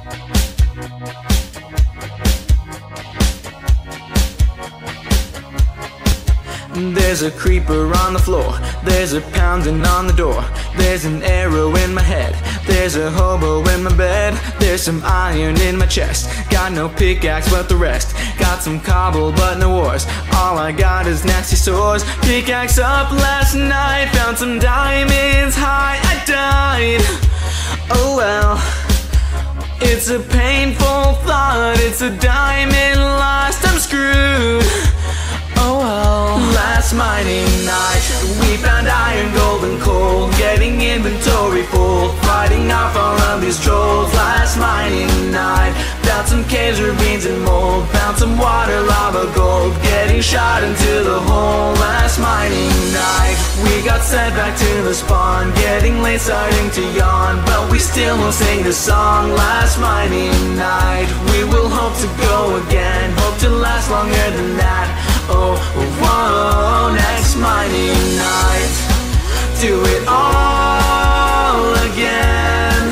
There's a creeper on the floor, there's a pounding on the door, there's an arrow in my head, there's a hobo in my bed, there's some iron in my chest, got no pickaxe but the rest, got some cobble but no ores, all I got is nasty sores. Pickaxe up last night, found some diamonds high, I died. Oh well, it's a painful thought, it's a diamond lost, I'm screwed. Oh well. Last mining night, we found iron, gold and coal, getting inventory full, fighting off all of these trolls. Last mining night, found some caves, ravines and mold, found some water, lava, gold, getting shot into the hole. Last mining night, we got sent back to the spawn, getting late, starting to yawn, but we still won't sing the song. Last mining night, we will hope to go again, hope to last longer than that. Oh, whoa, next mining night, do it all again.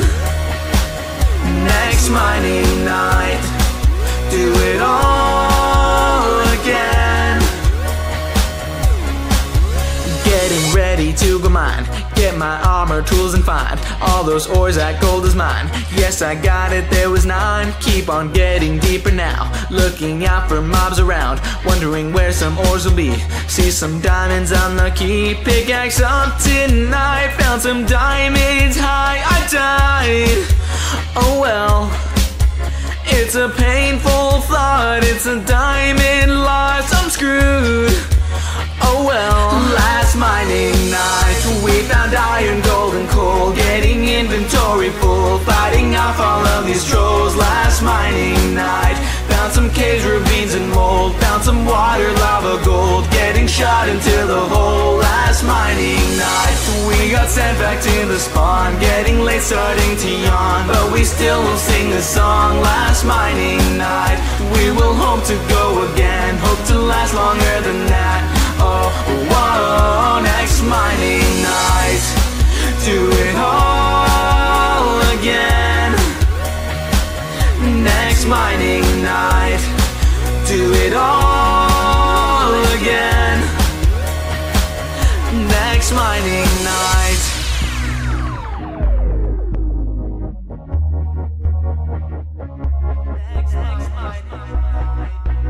Next mining night, do it all again. Getting ready to go mine, get my armor, tools and find all those ores, that gold is mine. Yes, I got it, there was 9. Keep on getting deeper now, looking out for mobs around, wondering where some ores will be. See some diamonds on the key, pickaxe up tonight, found some diamonds high, I died. Oh well, it's a painful thought, it's a diamond lost, I'm screwed. Oh well. Last mining night, we found iron, gold and coal, getting inventory full, fighting off all of these trolls. Last mining night, found some caves, ravines and mold, found some water, lava, gold, getting shot into the hole. Last mining night, we got sent back to the spawn, getting late, starting to yawn, but we still won't sing the song. Last mining night, we will hope to go again, hope to last longer than that. Oh, whoa, next mining night, do it all again. Next mining night, do it all again. Next mining night. Next mining night.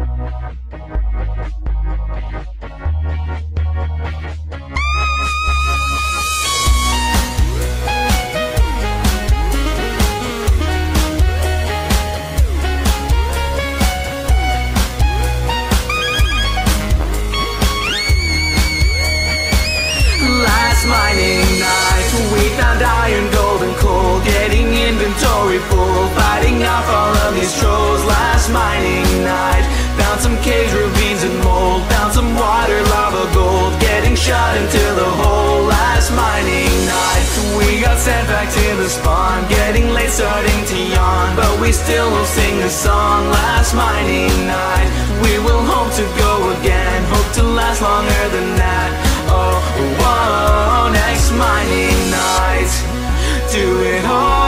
Mining night, we found iron, gold and coal, getting inventory full, fighting off all of these trolls. Last mining night, found some caves, ravines and mold, found some water, lava, gold, getting shot into the hole. Last mining night, we got sent back to the spawn, getting late, starting to yawn, but we still won't sing the song. Last mining night, we will hope to go again, hope to last longer than that. Oh, whoa, next mining night, do it all